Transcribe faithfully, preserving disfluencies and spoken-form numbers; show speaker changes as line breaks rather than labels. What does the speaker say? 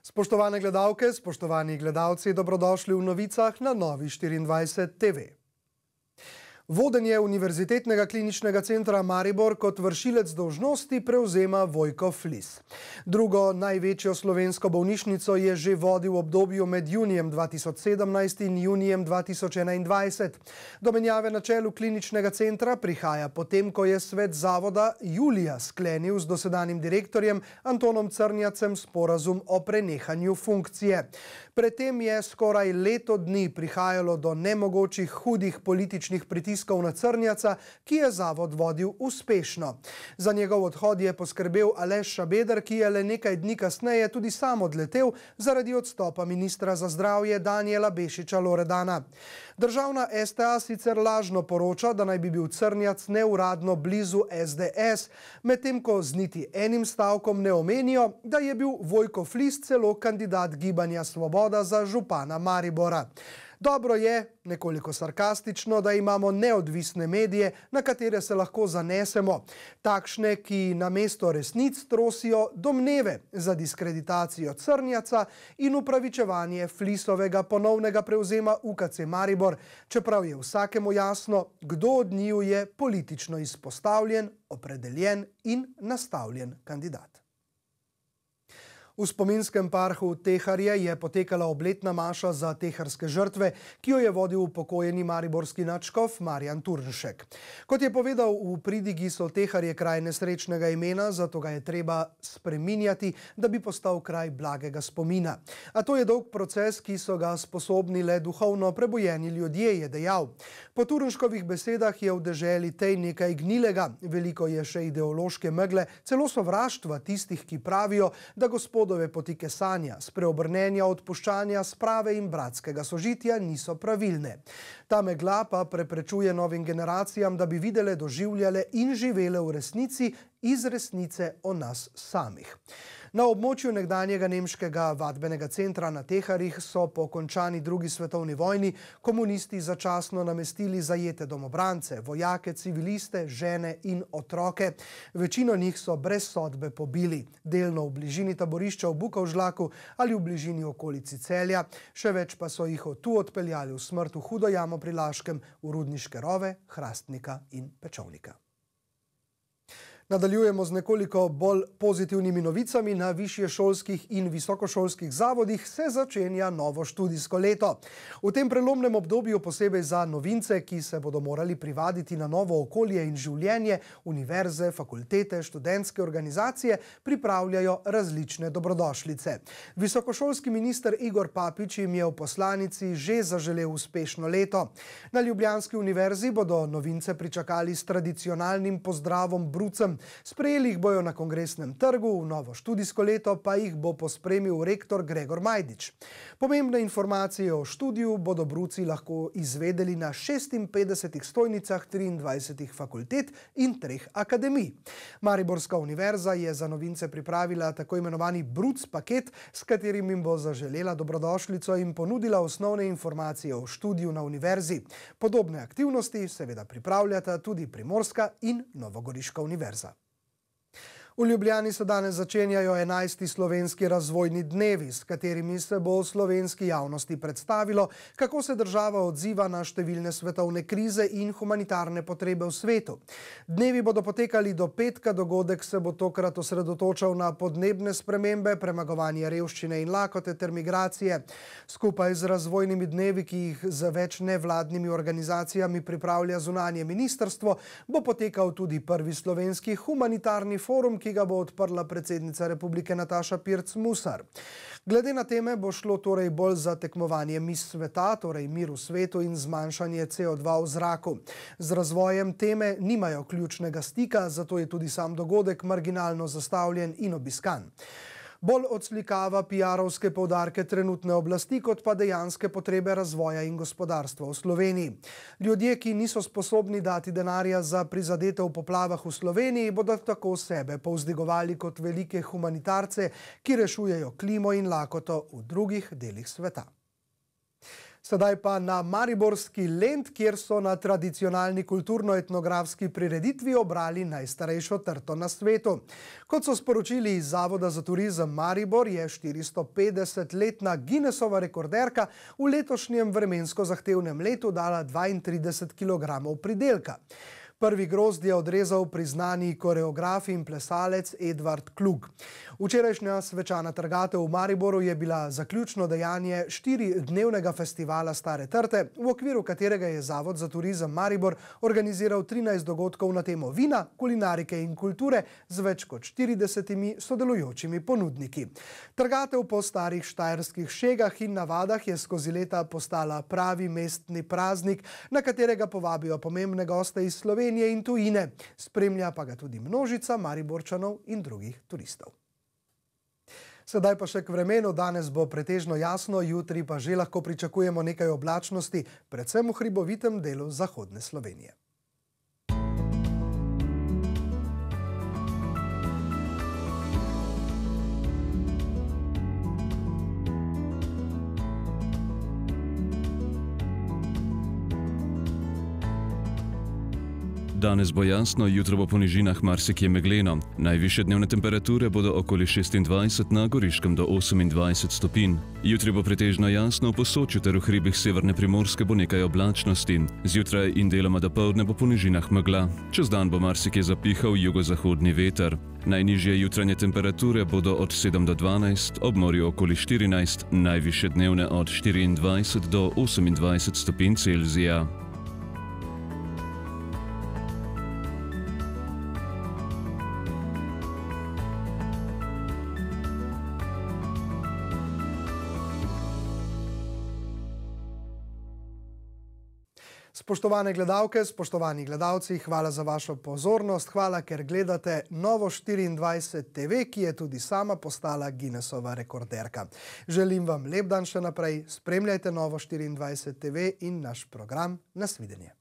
Spoštovane gledalke, spoštovani gledalci, dobrodošli v novicah na Novi štiriindvajset T V. Vodenje Univerzitetnega kliničnega centra Maribor kot vršilec dolžnosti prevzema Vojko Flis. Drugo največjo slovensko bolnišnico je že vodil v obdobju med junijem dva tisoč sedemnajst in junijem dva tisoč enaindvajset. Do menjave na čelu kliničnega centra prihaja potem, ko je svet zavoda julija sklenil z dosedanjim direktorjem Antonom Crnjacem sporazum o prenehanju funkcije. Predtem je skoraj leto dni prihajalo do nemogočih hudih političnih pritiskov na Crnjaca, ki je zavod vodil uspešno. Za njegov odhod je poskrbel Aleš Šabeder, ki je le nekaj dni kasneje tudi sam odletel zaradi odstopa ministra za zdravje Danijela Bešiča Loredana. Državna S T A sicer lažno poroča, da naj bi bil Crnjac neuradno blizu S D S, medtem ko z niti enim stavkom ne omenijo, da je bil Vojko Flis celo kandidat Gibanja Svoboda za župana Maribora. Dobro je, nekoliko sarkastično, da imamo neodvisne medije, na katere se lahko zanesemo. Takšne, ki namesto resnic trosijo domneve za diskreditacijo Crnjaca in upravičevanje Flisovega ponovnega prevzema U K C Maribor, čeprav je vsakemu jasno, kdo od njiju je politično izpostavljen, opredeljen in nastavljen kandidat. V spominskem parku Teharje je potekala obletna maša za teharske žrtve, ki jo je vodil upokojeni mariborski nadškof Marjan Turnšek. Kot je povedal v pridigi, so Teharje kraj nesrečnega imena, zato ga je treba spreminjati, da bi postal kraj blagega spomina. A to je dolg proces, ki so ga sposobni le duhovno prebujeni ljudje, je dejal. Po Turnškovih besedah je v deželi tej nekaj gnilega, veliko je še ideološke megle, celo sovraštva tistih, ki pravijo, da gospod poti kesanja, spreobrnenja, odpuščanja, sprave in bratskega sožitja niso pravilne. Ta megla pa preprečuje novim generacijam, da bi videle, doživljale in živele v resnici iz resnice o nas samih. Na območju nekdanjega nemškega vadbenega centra na Teharjih so po končani drugi svetovni vojni komunisti začasno namestili zajete domobrance, vojake, civiliste, žene in otroke. Večino njih so brez sodbe pobili, delno v bližini taborišča v Bukovžlaku ali v bližini okolici Celja, še več pa so jih od tu odpeljali v smrt v Hudo jamo pri Laškem, v Rudniške rove, Hrastnika in Pečovnika. Nadaljujemo z nekoliko bolj pozitivnimi novicami. Na višješolskih in visokošolskih zavodih se začenja novo študijsko leto. V tem prelomnem obdobju posebej za novince, ki se bodo morali privaditi na novo okolje in življenje, univerze, fakultete, študentske organizacije pripravljajo različne dobrodošlice. Visokošolski minister Igor Papič jim je v poslanici že zaželel uspešno leto. Na ljubljanski univerzi bodo novince pričakali s tradicionalnim pozdravom brucem. Sprejeli jih bojo na Kongresnem trgu, v novo študijsko leto pa jih bo pospremil rektor Gregor Majdič. Pomembne informacije o študiju bodo bruci lahko izvedeli na šestinpetdesetih stojnicah triindvajsetih fakultet in treh akademij. Mariborska univerza je za novince pripravila tako imenovani bruc paket, s katerim jim bo zaželela dobrodošlico in ponudila osnovne informacije o študiju na univerzi. Podobne aktivnosti seveda pripravljata tudi Primorska in Novogoriška univerza. V Ljubljani se danes začenjajo enajsti slovenski razvojni dnevi, s katerimi se bo slovenski javnosti predstavilo, kako se država odziva na številne svetovne krize in humanitarne potrebe v svetu. Dnevi bodo potekali do petka, dogodek se bo tokrat osredotočal na podnebne spremembe, premagovanje revščine in lakote ter migracije. Skupaj z razvojnimi dnevi, ki jih z več nevladnimi organizacijami pripravlja zunanje ministrstvo, bo potekal tudi prvi slovenski humanitarni forum, ki ga bo odprla predsednica republike Nataša Pirc Musar. Glede na teme bo šlo torej bolj za tekmovanje Miss sveta, torej mir v svetu in zmanjšanje C O dva v zraku. Z razvojem teme nimajo ključnega stika, zato je tudi sam dogodek marginalno zastavljen in obiskan. Bolj odslikava piarovske poudarke trenutne oblasti, kot pa dejanske potrebe razvoja in gospodarstva v Sloveniji. Ljudje, ki niso sposobni dati denarja za prizadete v poplavah v Sloveniji, bodo tako sebe povzdigovali kot velike humanitarce, ki rešujejo klimo in lakoto v drugih delih sveta. Sedaj pa na mariborski Lent, kjer so na tradicionalni kulturno-etnografski prireditvi obrali najstarejšo trto na svetu. Kot so sporočili iz Zavoda za turizem Maribor, je štiristopetdesetletna Guinnessova rekorderka v letošnjem vremensko zahtevnem letu dala dvaintrideset kilogramov pridelka. Prvi grozd je odrezal priznani koreograf in plesalec Edvard Klug. Včerajšnja svečana trgatev v Mariboru je bila zaključno dejanje štiridnevnega festivala Stare trte, v okviru katerega je Zavod za turizem Maribor organiziral trinajst dogodkov na temo vina, kulinarike in kulture z več kot štiridesetimi sodelujočimi ponudniki. Trgatev po starih štajerskih šegah in navadah je skozi leta postala pravi mestni praznik, na katerega povabijo pomembne goste iz Slovenije in tujine. Spremlja pa ga tudi množica Mariborčanov in drugih turistov. Sedaj pa še k vremenu. Danes bo pretežno jasno, jutri pa že lahko pričakujemo nekaj oblačnosti, predvsem v hribovitem delu zahodne Slovenije.
Danes bo jasno, jutro bo po nižinah marsikje megleno. Najvišje dnevne temperature bodo okoli šestindvajset, na Goriškem do osemindvajset stopinj. Jutri bo pretežno jasno, v Posočju ter v hribih severne Primorske bo nekaj oblačnosti. Zjutraj in deloma dopoldne bo po nižinah megla. Čez dan bo marsikje zapihal jugozahodni veter. Najnižje jutranje temperature bodo od sedem do dvanajst, ob morju okoli štirinajst, najvišje dnevne od štiriindvajset do osemindvajset stopinj Celzija.
Spoštovane gledalke, spoštovani gledalci, hvala za vašo pozornost, hvala, ker gledate Novo štiriindvajset T V, ki je tudi sama postala Guinnessova rekorderka. Želim vam lep dan še naprej, spremljajte Novo štiriindvajset T V in naš program. Nasvidenje.